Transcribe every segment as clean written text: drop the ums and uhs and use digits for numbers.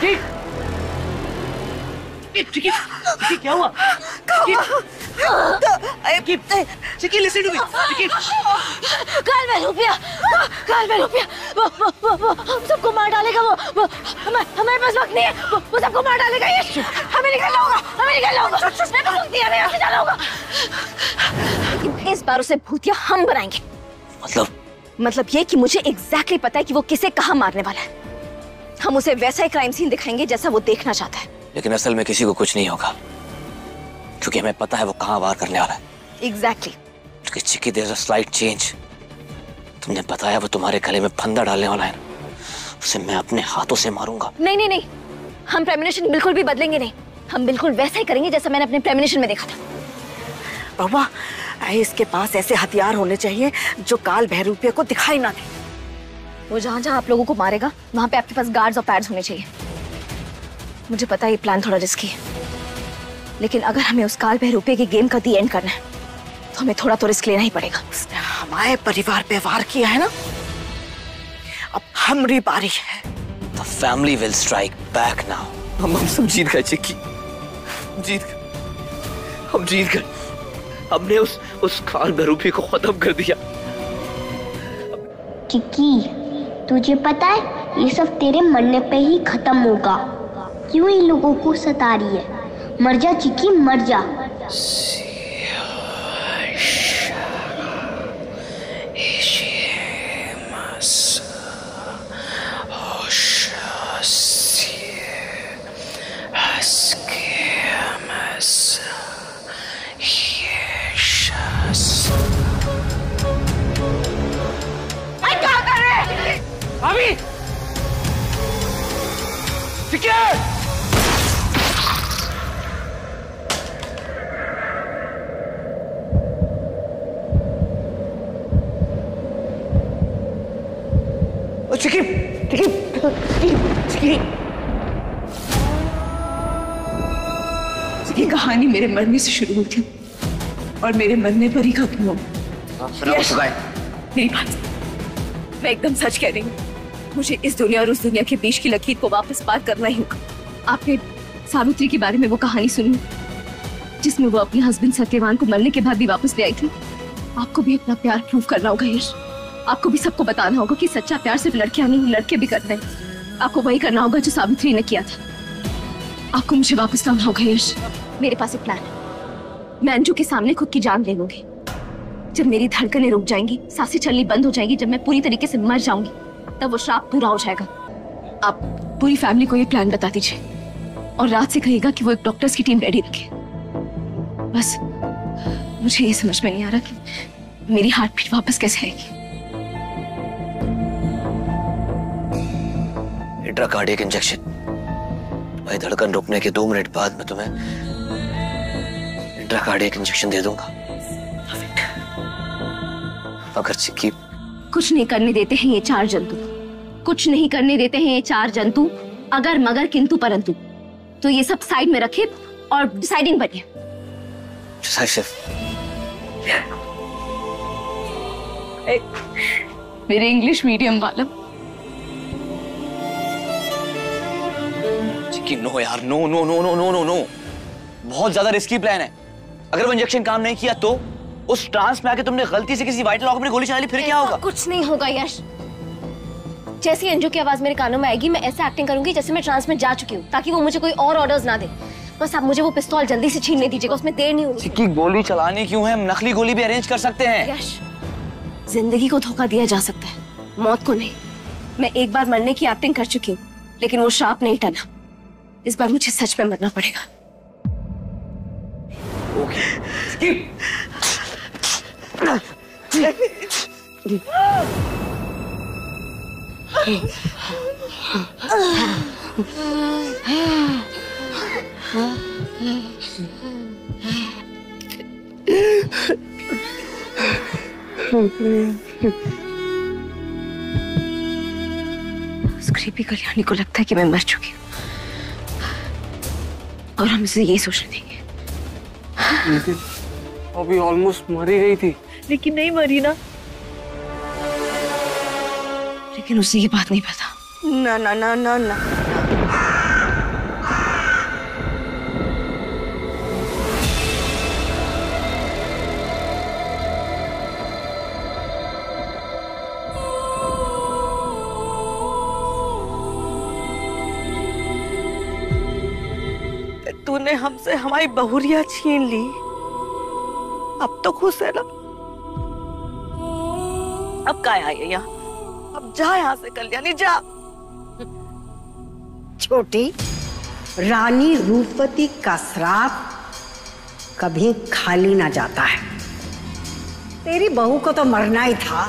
चिकी, क्या हुआ? चिकी, listen to me. चिकी, काल में रुपया, हम सबको मार डालेगा वो हमारे पास वक्त नहीं है, वो सबको मार डालेगा। ये हमें निकलना होगा। मैं तो दिया नहीं, ऐसे जाना होगा। लेकिन इस बार उसे भूतिया हम बनाएंगे। मतलब ये कि मुझे एग्जैक्टली पता है कि वो किसे कहाँ मारने वाला है। हम उसे वैसा ही क्राइम सीन दिखाएंगे जैसा वो देखना चाहता है। लेकिन असल में किसी को कुछ नहीं होगा, क्योंकि हमें पता है वो कहाँ वार करने वाला है। Exactly. Chiki, there is a slight change. तुमने बताया वो तुम्हारे गले में फंदा डालने वाला है, उसे मैं अपने हाथों से मारूंगा। नहीं, हम प्रेमोनिशन बिल्कुल भी बदलेंगे नहीं। हम बिल्कुल वैसा ही करेंगे जैसा मैंने अपने प्रेमोनिशन में देखा था। बाबा, इसके पास ऐसे हथियार होने चाहिए जो काल भैरूपिया को दिखाई ना दे। वो जहाँ आप लोगों को मारेगा वहाँ पे आपके पास गार्ड्स और पैड्स होने चाहिए। मुझे पता है ये प्लान थोड़ा रिस्की है, लेकिन अगर हमें उस काल भैरूपिया के गेम का दी एंड करना है तो हमें थोड़ा तो रिस्क लेना ही पड़ेगा। उसने हमारे परिवार पे वार किया है ना, अब हमारी बारी है। The family will strike back now. हम सब जीत गए चिकी, हम जीत गए। हमने उस काल भैरूपी को खत्म कर दिया। चिकी, तुझे पता है ये सब तेरे मरने पे ही खत्म होगा। क्यों इन लोगों को सता रही है? मर जा चिकी, मर जा। अभी चिकी, ये कहानी मेरे मरने से शुरू हुई थी और मेरे मरने पर ही खत्म हो। मेरी बात, मैं एकदम सच कह रही हूँ। मुझे इस दुनिया और उस दुनिया के बीच की लकीर को वापस पार करना ही होगा। आपने सावित्री के बारे में वो कहानी सुनी जिसमें वो अपने हस्बैंड सत्यवान को मरने के बाद भी वापस ले आई थी? आपको भी अपना प्यार प्रूव करना होगा यश। आपको भी सबको बताना होगा कि सच्चा प्यार सिर्फ लड़कियां नहीं, लड़के भी करते हैं। आपको वही करना होगा जो सावित्री ने किया था। आपको मुझे वापस लाना होगा यश। मेरे पास एक प्लान है। मैं अंजू के सामने खुद की जान ले लूंगी। जब मेरी धड़कनें रुक जाएंगी, सांसें चलनी बंद हो जाएंगी, जब मैं पूरी तरीके से मर जाऊंगी, तब वो श्राप पूरा हो जाएगा। आप पूरी फैमिली को ये प्लान बता दीजिए और रात से कहिएगा कि वो एक डॉक्टर्स की टीम रेडी रखे। बस मुझे ये समझ में नहीं आ रहा कि मेरी हार्ट बीट वापस कैसे आएगी। Intracardiac injection. भाई, धड़कन रुकने के 2 मिनट बाद मैं तुम्हें इंट्राकार्डियक इंजेक्शन दे दूंगा। अगर चिकी, कुछ नहीं करने देते हैं ये 4 जंतु, कुछ नहीं करने देते हैं ये 4 जंतु। अगर मगर किंतु परंतु, तो ये सब साइड में रखे और डिसाइडिंग बनिए। मेरे इंग्लिश मीडियम वाला। चिकी, नो यार, no no no no no no no, बहुत ज्यादा रिस्की प्लान है। अगर वो इंजेक्शन काम नहीं किया तो उस ट्रांस में आके तुमने गलती से किसी वाइटल ऑर्गन में गोली चला ली, फिर क्या होगा? कुछ नहीं होगा यश। जैसी अंजू की आवाज मेरे कानों में आएगी, मैं ऐसे एक्टिंग करूंगी जैसे मैं ट्रांस में जा चुकी हूँ, ताकि वो मुझे कोई और ऑर्डर्स ना दे। बस आप मुझे वो पिस्तौल जल्दी से छीनने दीजिएगा, उसमें देर नहीं होगी। चिकी, गोली चलानी क्यों है? हम नकली गोली भी अरेंज कर सकते हैं। यश, जिंदगी को धोखा दिया जा सकता है, मौत को नहीं। मैं एक बार मरने की एक्टिंग कर चुकी हूँ, लेकिन वो श्राप नहीं टला। इस बार मुझे सच में मरना पड़ेगा। क्रीपी कल्याणी को लगता है कि मैं मर चुकी हूँ और हम इसे यही सोचने देंगे। लेकिन अभी ऑलमोस्ट मर ही गई थी। लेकिन नहीं मरी ना। लेकिन उसे ये बात नहीं पता। ना ना ना ना ना। तूने हमसे हमारी बहुरिया छीन ली, अब तो खुश है ना? अब क्या आई है यहाँ? अब जा यहाँ से कल्याणी, जा। छोटी, रानी रूपवती का श्राप कभी खाली ना जाता है। तेरी बहू को तो मरना ही था।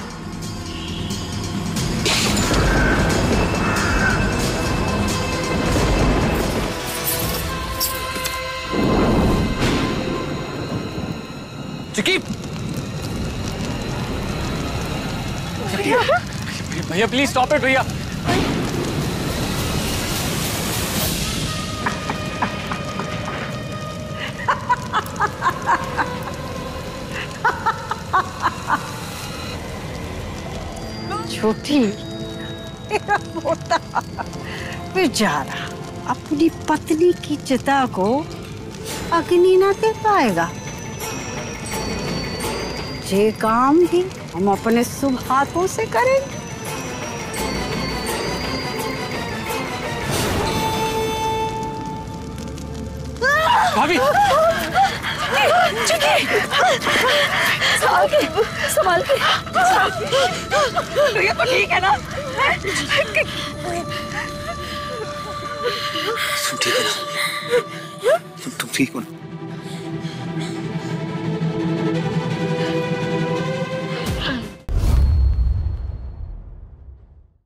चिकी, भैया प्लीज स्टॉप इट भैया। छोटी, तेरा पोता बेचारा अपनी पत्नी की चिता को अग्नि ना दे पाएगा। ये काम भी हम अपने शुभ हाथों से करेंगे। भाभी, संभाल के। ये तो ठीक है ना? तुम ठीक हो ना? तुम ठीक हो ना?